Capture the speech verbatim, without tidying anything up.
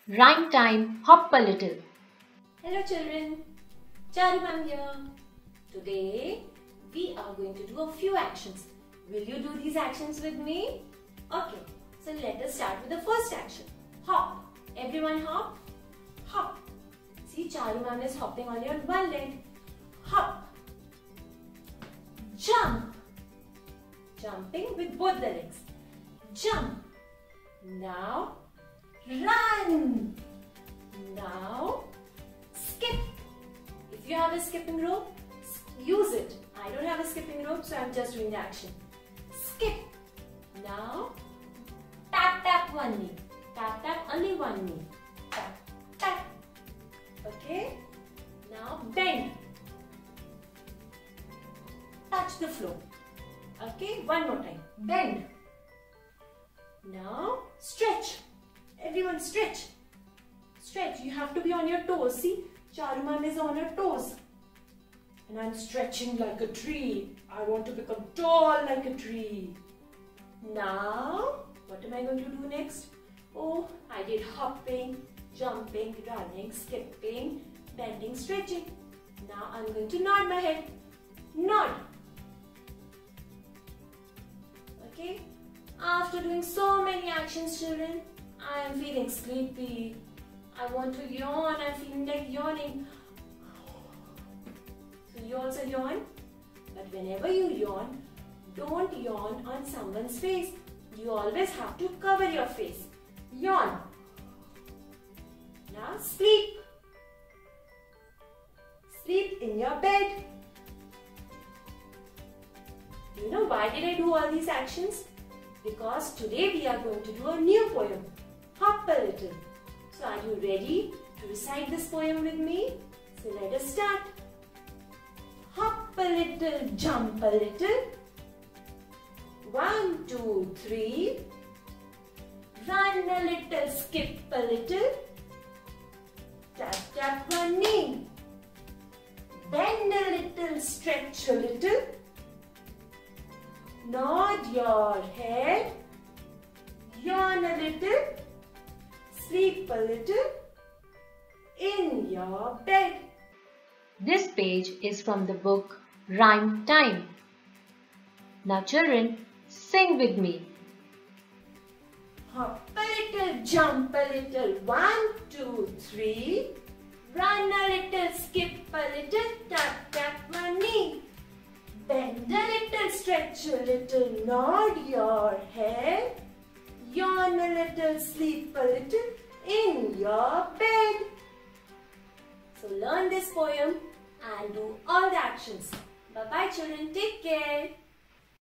Rhyme time, hop a little. Hello children, Charu ma'am here. Today we are going to do a few actions. Will you do these actions with me? Okay, so let us start with the first action. Hop. Everyone hop. Hop. See, Charu ma'am is hopping on your one leg. Hop. Jump. Jumping with both the legs. Jump. Now run. Now skip. If you have a skipping rope, use it. I don't have a skipping rope, so I'm just doing the action. Skip. Now tap tap one knee. Tap tap only one knee. Tap tap. Okay. Now bend. Touch the floor. Okay. One more time. Bend. Now stretch. Everyone stretch. Stretch. You have to be on your toes. See, Charu ma'am is on her toes. And I'm stretching like a tree. I want to become tall like a tree. Now, what am I going to do next? Oh, I did hopping, jumping, running, skipping, bending, stretching. Now I'm going to nod my head. Nod. Okay. After doing so many actions, children, I am feeling sleepy. I want to yawn. I'm feeling like yawning. So you also yawn. But whenever you yawn, don't yawn on someone's face. You always have to cover your face. Yawn. Now sleep. Sleep in your bed. Do you know why did I do all these actions? Because today we are going to do a new poem. Hop a little. So are you ready to recite this poem with me? So let us start. Hop a little, jump a little. One, two, three. Run a little, skip a little. Tap, tap one knee. Bend a little, stretch a little. Nod your head. Yawn a little. Sleep a little. In your bed. This page is from the book Rhyme Time. Now children, sing with me. Hop a little, jump a little, one, two, three. Run a little, skip a little, tap, tap one knee. Bend a little, stretch a little, nod your head. Yawn a little, sleep a little, in your bed. So learn this poem and do all the actions. Bye-bye children, take care.